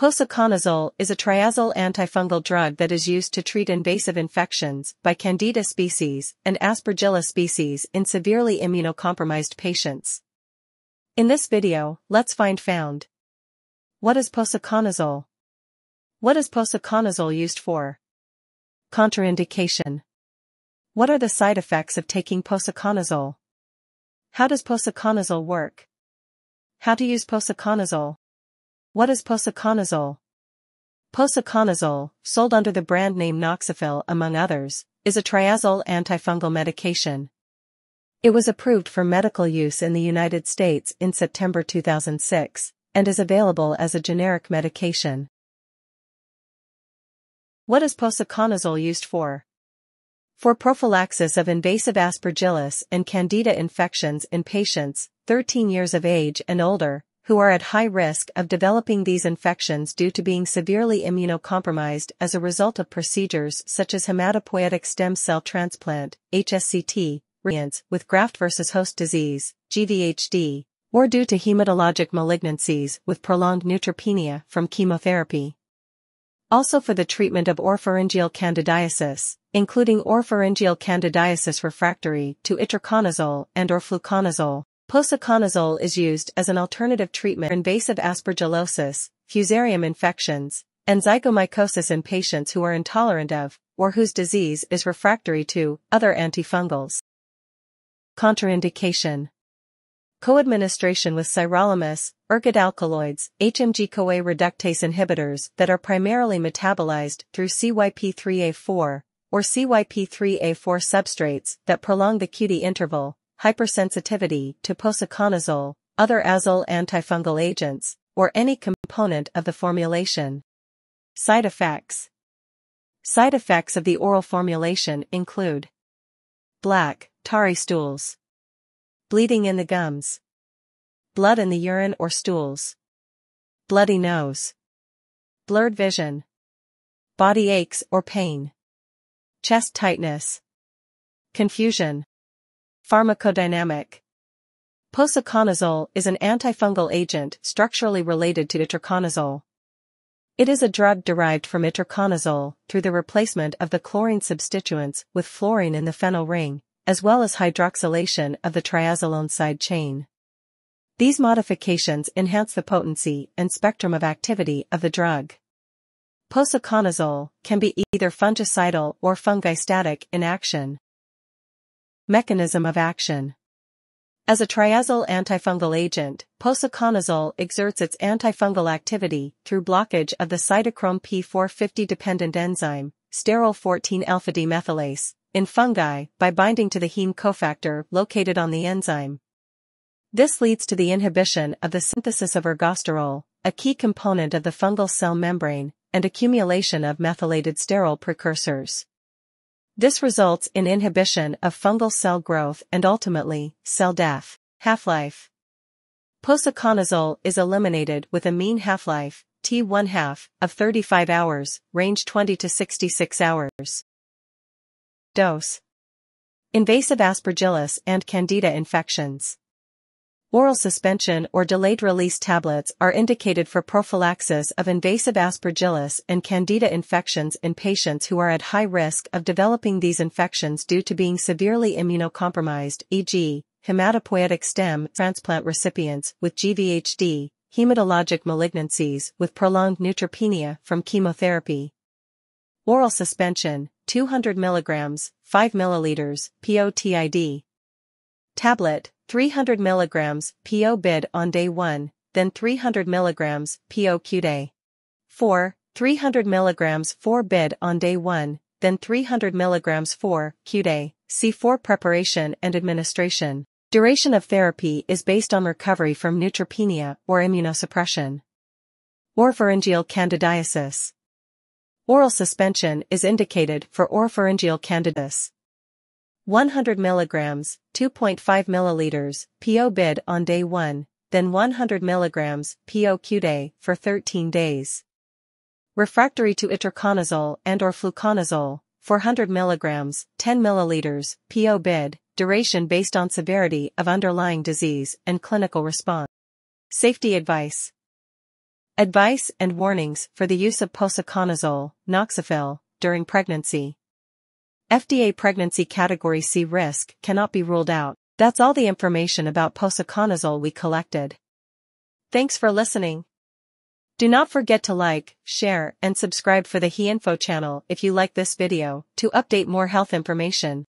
Posaconazole is a triazole antifungal drug that is used to treat invasive infections by Candida species and Aspergillus species in severely immunocompromised patients. In this video, let's find found. What is posaconazole? What is posaconazole used for? Contraindication. What are the side effects of taking posaconazole? How does posaconazole work? How to use posaconazole? What is posaconazole? Posaconazole, sold under the brand name Noxafil among others, is a triazole antifungal medication. It was approved for medical use in the United States in September 2006, and is available as a generic medication. What is posaconazole used for? For prophylaxis of invasive Aspergillus and Candida infections in patients 13 years of age and older, who are at high risk of developing these infections due to being severely immunocompromised as a result of procedures such as hematopoietic stem cell transplant, HSCT, with graft versus host disease, GVHD, or due to hematologic malignancies with prolonged neutropenia from chemotherapy. Also for the treatment of oropharyngeal candidiasis, including oropharyngeal candidiasis refractory to itraconazole and/or fluconazole. Posaconazole is used as an alternative treatment for invasive aspergillosis, fusarium infections, and zygomycosis in patients who are intolerant of, or whose disease is refractory to, other antifungals. Contraindication. Co-administration with sirolimus, ergot alkaloids, HMG-CoA reductase inhibitors that are primarily metabolized through CYP3A4, or CYP3A4 substrates that prolong the QT interval, hypersensitivity to posaconazole, other azole antifungal agents, or any component of the formulation. Side effects. Side effects of the oral formulation include black, tarry stools, bleeding in the gums, blood in the urine or stools, bloody nose, blurred vision, body aches or pain, chest tightness, confusion. Pharmacodynamic. Posaconazole is an antifungal agent structurally related to itraconazole. It is a drug derived from itraconazole through the replacement of the chlorine substituents with fluorine in the phenyl ring, as well as hydroxylation of the triazolone side chain. These modifications enhance the potency and spectrum of activity of the drug. Posaconazole can be either fungicidal or fungistatic in action. Mechanism of action. As a triazole antifungal agent, posaconazole exerts its antifungal activity through blockage of the cytochrome P450-dependent enzyme, sterol 14-alpha-demethylase, in fungi by binding to the heme cofactor located on the enzyme. This leads to the inhibition of the synthesis of ergosterol, a key component of the fungal cell membrane, and accumulation of methylated sterol precursors. This results in inhibition of fungal cell growth and ultimately, cell death. Half-life. Posaconazole is eliminated with a mean half-life, T1/2, of 35 hours, range 20 to 66 hours. Dose. Invasive Aspergillus and Candida infections. Oral suspension or delayed-release tablets are indicated for prophylaxis of invasive Aspergillus and Candida infections in patients who are at high risk of developing these infections due to being severely immunocompromised, e.g., hematopoietic stem transplant recipients with GVHD, hematologic malignancies with prolonged neutropenia from chemotherapy. Oral suspension, 200 mg, 5 ml, PO/TID. Tablet, 300 mg, PO bid on day 1, then 300 mg, PO QD. 4, 300 mg 4 bid on day 1, then 300 mg 4 QD. C4 preparation and administration. Duration of therapy is based on recovery from neutropenia or immunosuppression. Oropharyngeal candidiasis. Oral suspension is indicated for oropharyngeal candidiasis. 100 mg, 2.5 ml, PO bid on day 1, then 100 mg, PO QD, for 13 days. Refractory to itraconazole and/or fluconazole, 400 mg, 10 ml, PO bid, duration based on severity of underlying disease and clinical response. Safety advice. Advice and warnings for the use of Posaconazole, Noxafil, during pregnancy. FDA pregnancy category C risk cannot be ruled out. That's all the information about Posaconazole we collected. Thanks for listening. Do not forget to like, share, and subscribe for the HeInfo channel if you like this video to update more health information.